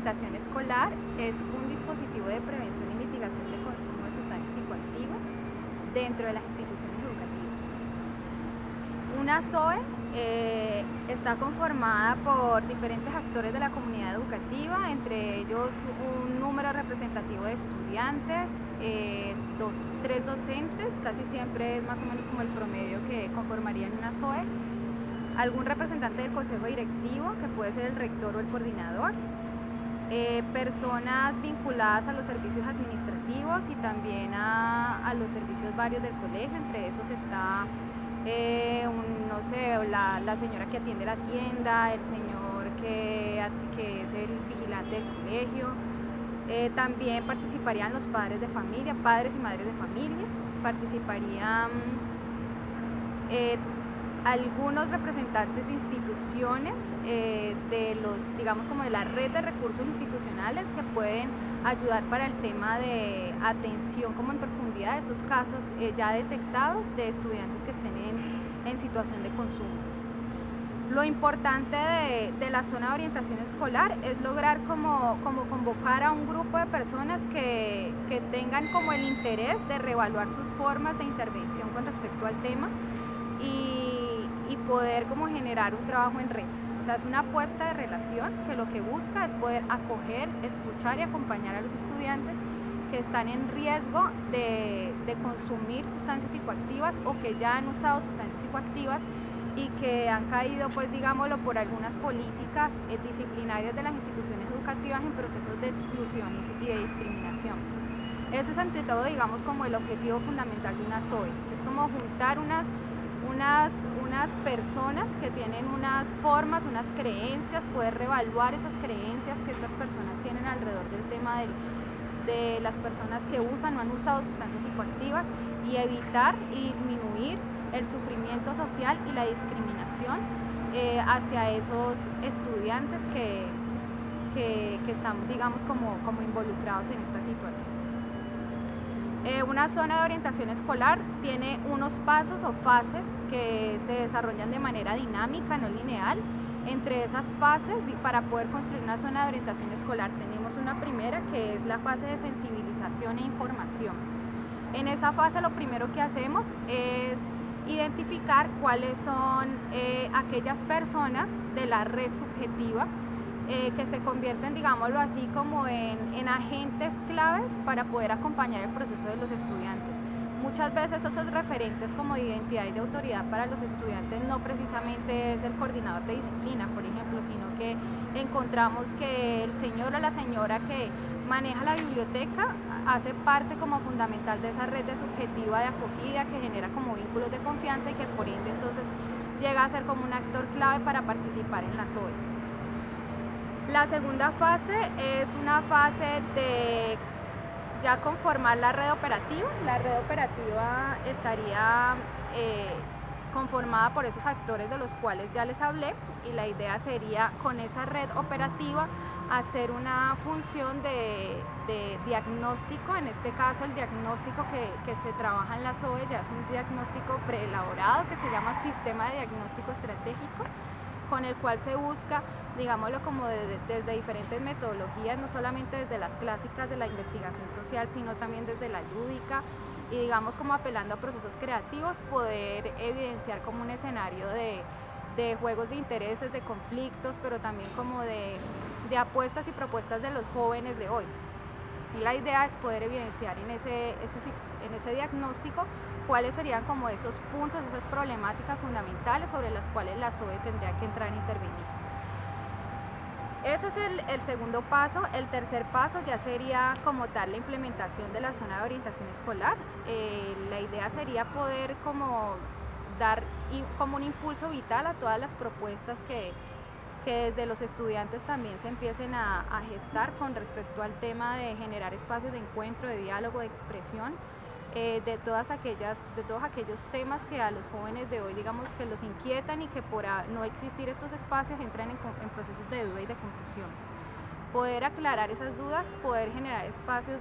orientación escolar es un dispositivo de prevención y mitigación de consumo de sustancias psicoactivas dentro de las instituciones educativas. Una SOE está conformada por diferentes actores de la comunidad educativa, entre ellos un número representativo de estudiantes, tres docentes, casi siempre es más o menos como el promedio que conformarían una SOE, algún representante del consejo directivo, que puede ser el rector o el coordinador, personas vinculadas a los servicios administrativos y también a los servicios varios del colegio. Entre esos está no sé, la señora que atiende la tienda, el señor que es el vigilante del colegio. También participarían los padres de familia, padres y madres de familia, participarían algunos representantes de instituciones, digamos como de la red de recursos institucionales, que pueden ayudar para el tema de atención como en profundidad de esos casos ya detectados de estudiantes que estén en situación de consumo. Lo importante de la zona de orientación escolar es lograr como convocar a un grupo de personas que tengan como el interés de reevaluar sus formas de intervención con respecto al tema y poder como generar un trabajo en red. O sea, es una apuesta de relación que lo que busca es poder acoger, escuchar y acompañar a los estudiantes que están en riesgo de consumir sustancias psicoactivas o que ya han usado sustancias psicoactivas y que han caído, pues digámoslo, por algunas políticas disciplinarias de las instituciones educativas en procesos de exclusión y de discriminación. Ese es ante todo, digamos, como el objetivo fundamental de una SOE. Es como juntar unas personas que tienen unas formas, unas creencias, poder reevaluar esas creencias que estas personas tienen alrededor del tema de las personas que usan o han usado sustancias psicoactivas y evitar y disminuir el sufrimiento social y la discriminación hacia esos estudiantes que están, digamos, como involucrados en esta situación. Una zona de orientación escolar tiene unos pasos o fases que se desarrollan de manera dinámica, no lineal. Entre esas fases, para poder construir una zona de orientación escolar, tenemos una primera que es la fase de sensibilización e información. En esa fase lo primero que hacemos es identificar cuáles son aquellas personas de la red subjetiva que se convierten, digámoslo así, como en agentes claves para poder acompañar el proceso de los estudiantes. Muchas veces esos referentes como de identidad y de autoridad para los estudiantes no precisamente es el coordinador de disciplina, por ejemplo, sino que encontramos que el señor o la señora que maneja la biblioteca hace parte como fundamental de esa red de subjetiva de acogida que genera como vínculos de confianza y que por ende entonces llega a ser como un actor clave para participar en la SOE. La segunda fase es una fase de ya conformar la red operativa. La red operativa estaría conformada por esos actores de los cuales ya les hablé y la idea sería con esa red operativa hacer una función de diagnóstico. En este caso el diagnóstico que se trabaja en la SOE ya es un diagnóstico preelaborado que se llama Sistema de Diagnóstico Estratégico, con el cual se busca, digámoslo, como desde diferentes metodologías, no solamente desde las clásicas de la investigación social, sino también desde la lúdica y digamos como apelando a procesos creativos, poder evidenciar como un escenario de juegos de intereses, de conflictos, pero también como de apuestas y propuestas de los jóvenes de hoy. Y la idea es poder evidenciar en ese diagnóstico cuáles serían como esos puntos, esas problemáticas fundamentales sobre las cuales la SOE tendría que entrar a intervenir. Ese es el segundo paso. El tercer paso ya sería como tal la implementación de la zona de orientación escolar. La idea sería poder como dar como un impulso vital a todas las propuestas que desde los estudiantes también se empiecen a gestar con respecto al tema de generar espacios de encuentro, de diálogo, de expresión, de todos aquellos temas que a los jóvenes de hoy, digamos, que los inquietan y que por no existir estos espacios entran en procesos de duda y de confusión. Poder aclarar esas dudas, poder generar espacios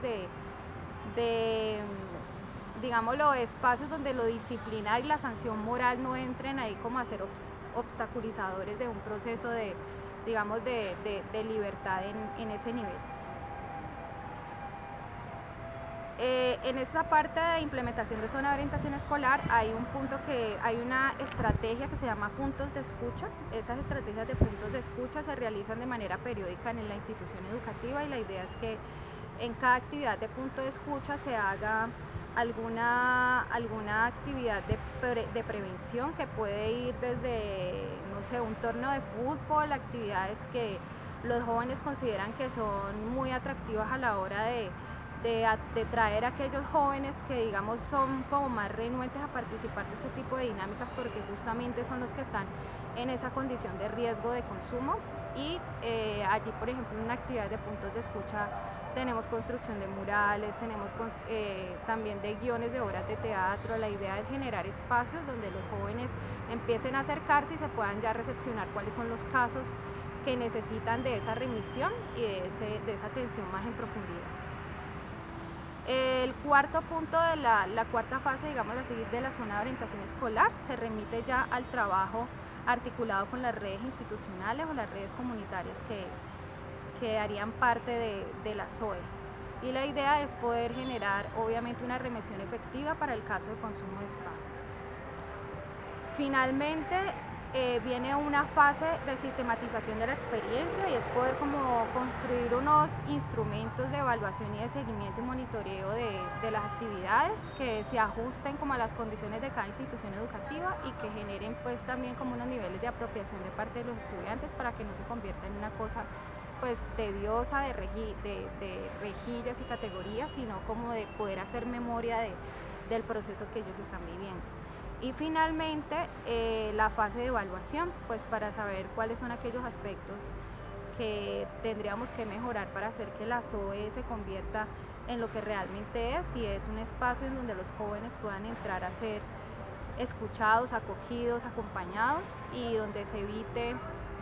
digámoslo, espacios donde lo disciplinar y la sanción moral no entren ahí como a ser obstaculizadores de un proceso de digamos, de libertad en ese nivel. En esta parte de implementación de zona de orientación escolar hay una estrategia que se llama puntos de escucha. Esas estrategias de puntos de escucha se realizan de manera periódica en la institución educativa y la idea es que en cada actividad de punto de escucha se haga alguna actividad de prevención que puede ir desde, no sé, un torneo de fútbol, actividades que los jóvenes consideran que son muy atractivas a la hora de traer a aquellos jóvenes que, digamos, son como más renuentes a participar de este tipo de dinámicas porque justamente son los que están en esa condición de riesgo de consumo. Y allí, por ejemplo, en una actividad de puntos de escucha tenemos construcción de murales, tenemos también de guiones de obras de teatro. La idea es generar espacios donde los jóvenes empiecen a acercarse y se puedan ya recepcionar cuáles son los casos que necesitan de esa remisión y de esa atención más en profundidad. El cuarto punto de la cuarta fase, digamos así, de la zona de orientación escolar se remite ya al trabajo articulado con las redes institucionales o las redes comunitarias que harían parte de la SOE. Y la idea es poder generar, obviamente, una remisión efectiva para el caso de consumo de spa. Finalmente, viene una fase de sistematización de la experiencia y es poder como construir unos instrumentos de evaluación y de seguimiento y monitoreo de las actividades que se ajusten como a las condiciones de cada institución educativa y que generen pues también como unos niveles de apropiación de parte de los estudiantes para que no se convierta en una cosa pues tediosa de rejillas y categorías, sino como de poder hacer memoria del proceso que ellos están viviendo. Y finalmente la fase de evaluación, pues para saber cuáles son aquellos aspectos que tendríamos que mejorar para hacer que la SOE se convierta en lo que realmente es, y es un espacio en donde los jóvenes puedan entrar a ser escuchados, acogidos, acompañados y donde se evite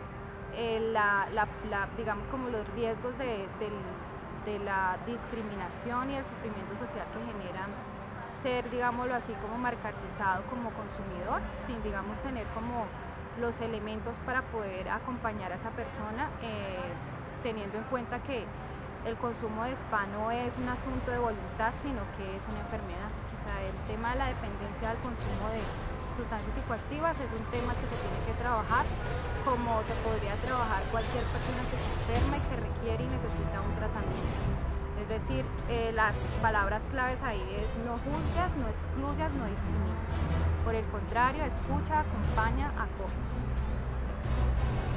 digamos como los riesgos de la discriminación y el sufrimiento social que generan ser, digámoslo así, como marcarizado como consumidor, sin, digamos, tener como los elementos para poder acompañar a esa persona, teniendo en cuenta que el consumo de spa no es un asunto de voluntad, sino que es una enfermedad. O sea, el tema de la dependencia del consumo de sustancias psicoactivas es un tema que se tiene que trabajar como se podría trabajar cualquier persona que se enferma y que requiere y necesita un tratamiento. Es decir, las palabras claves ahí es no juzgas, no excluyas, no discrimines. Por el contrario, escucha, acompaña, acoge.